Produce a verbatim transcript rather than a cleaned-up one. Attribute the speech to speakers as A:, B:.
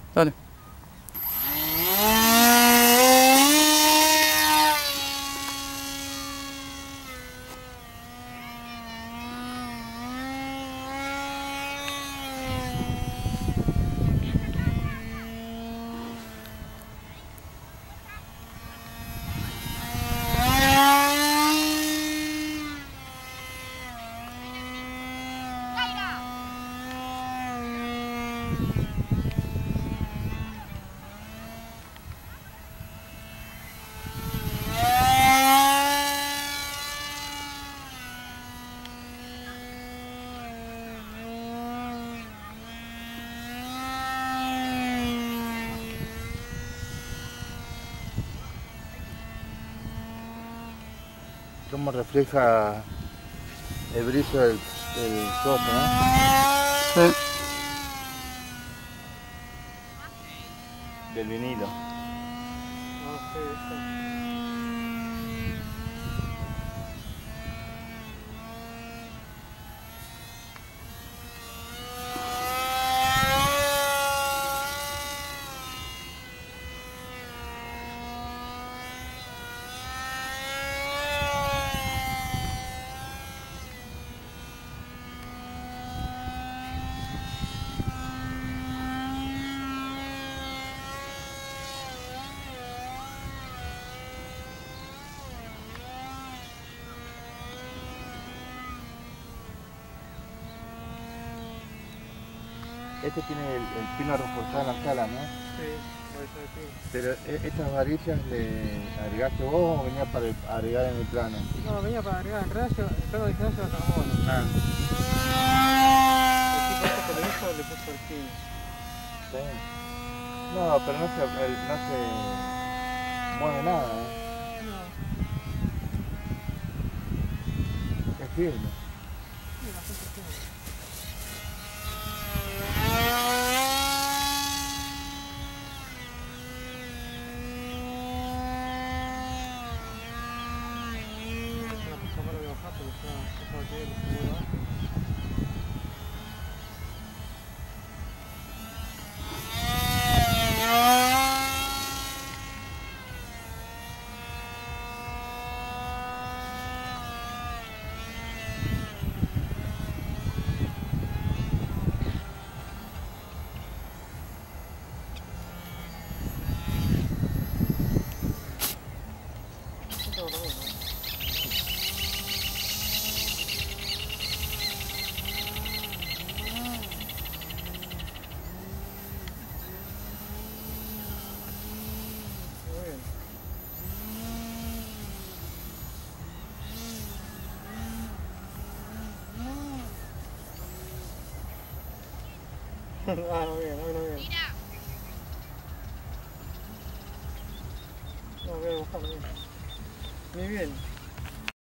A: Dale.
B: Cómo refleja el brillo del, del coso, ¿no?
A: Sí.
B: Del vinilo.
C: Ah, sí, sí.
B: Este tiene el, el pino reforzado en la sala, ¿no?
C: Sí, por eso sí.
B: Pero e- estas varillas le agregaste vos o venía para agregar en el plano.
C: No, venía para agregar el rayo, el plano original se lo carbono.
B: Ah,
C: El tipo este que lo hizo le puso el pin.
B: está bien. No, pero no se, el- no se mueve nada, ¿eh?
C: No,
B: Es firme.
C: sí, bastante firme. Una cosa más lo voy a bajar porque ya esa batería le está muy baja. No tengo también, ¿no? Muy bien. Ah, no bien, no bien, no bien. No, voy a bajar, bien. Muy bien.